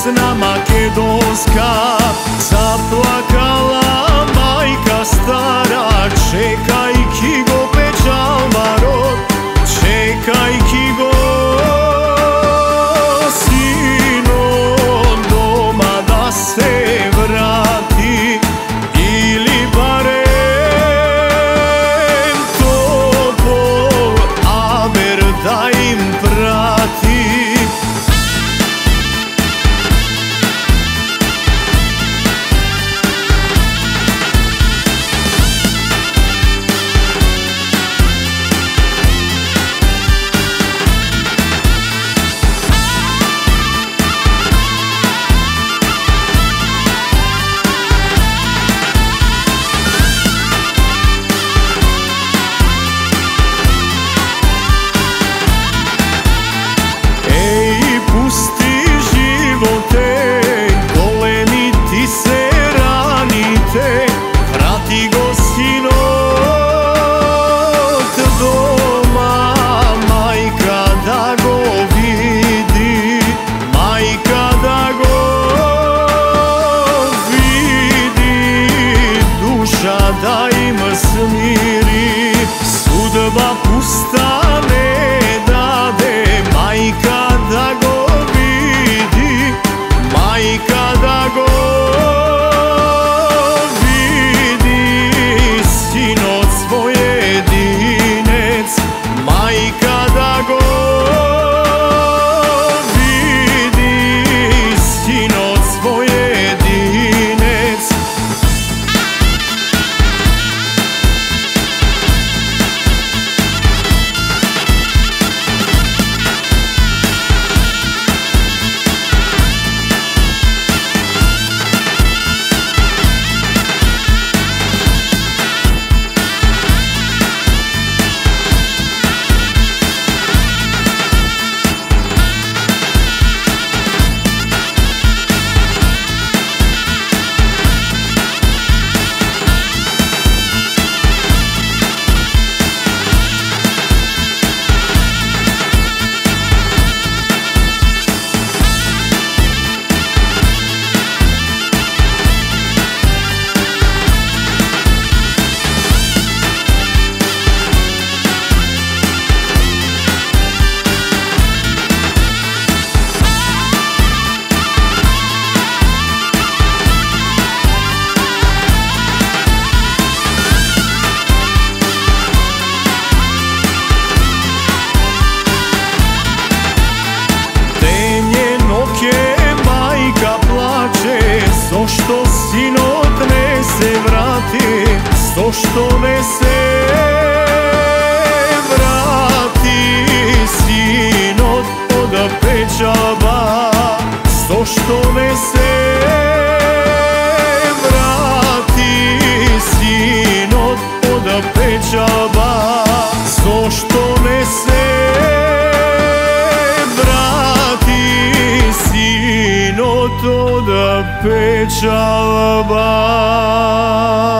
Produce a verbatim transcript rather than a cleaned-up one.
pesna makedonska. Zaplakala majka stara, čekaj kigo pečal marod, čekaj kigo sino doma da se vrati, ili barem topol aber da im prati. Da im smiri, sudba pusta ne dade, majka da go vidi, majka da go vidi, sinoć svoj jedinec, majka da go vidi, sinoć svoj jedinec. Što sinot ne se vrati, sto što ne se vrati, sinot od pečaba, sto što ne se vrati, sinot od pečaba, sto što ne se sinot od pečaba.